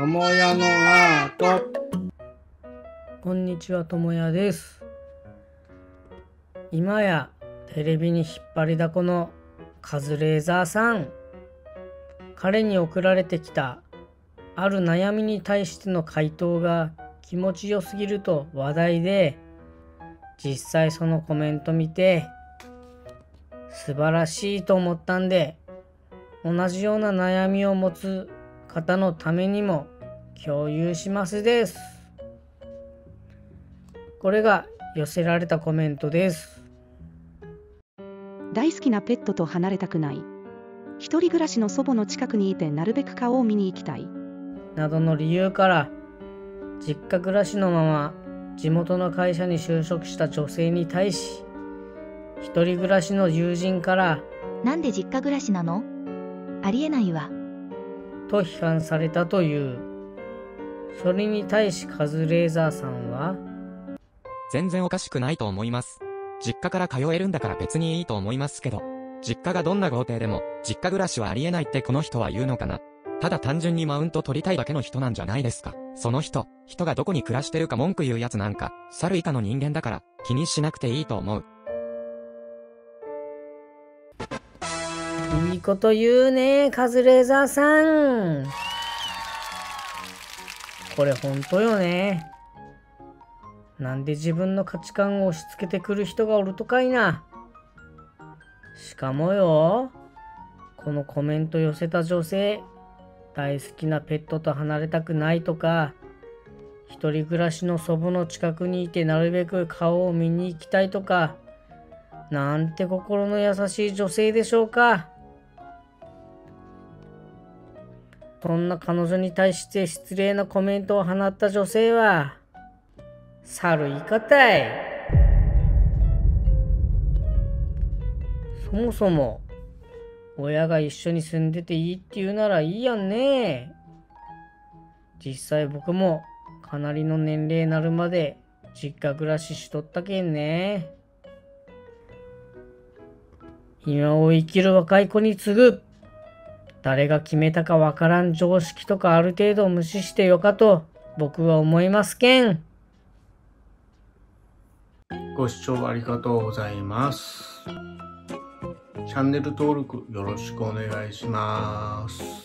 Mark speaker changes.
Speaker 1: ともやのアート。
Speaker 2: こんにちは、ともやです。今やテレビに引っ張りだこのカズレーザーさん。彼に送られてきたある悩みに対しての回答が気持ちよすぎると話題で、実際そのコメント見て素晴らしいと思ったんで、同じような悩みを持つ方のためにも共有しますです。これが寄せられたコメントです。
Speaker 3: 大好きなペットと離れたくない。一人暮らしの祖母の近くにいてなるべく顔を見に行きたい。
Speaker 2: などの理由から実家暮らしのまま地元の会社に就職した女性に対し、一人暮らしの友人から
Speaker 4: なんで実家暮らしなの？ありえないわ。
Speaker 2: と批判されたという。それに対しカズレーザーさんは、
Speaker 5: 全然おかしくないと思います。実家から通えるんだから別にいいと思いますけど、実家がどんな豪邸でも実家暮らしはありえないってこの人は言うのかな。ただ単純にマウント取りたいだけの人なんじゃないですか。その人がどこに暮らしてるか文句言うやつなんか猿以下の人間だから気にしなくていいと思う。
Speaker 2: いいこと言うね、カズレーザーさん。これほんとよね。なんで自分の価値観を押し付けてくる人がおるとかいな。しかもよ、このコメント寄せた女性、大好きなペットと離れたくないとか、一人暮らしの祖母の近くにいてなるべく顔を見に行きたいとか、なんて心の優しい女性でしょうか。そんな彼女に対して失礼なコメントを放った女性は猿以下たい。そもそも親が一緒に住んでていいって言うならいいやんね。実際僕もかなりの年齢になるまで実家暮らししとったけんね。今を生きる若い子に次ぐ、誰が決めたかわからん常識とかある程度無視してよかと僕は思いますけん。
Speaker 1: ご視聴ありがとうございます。チャンネル登録よろしくお願いします。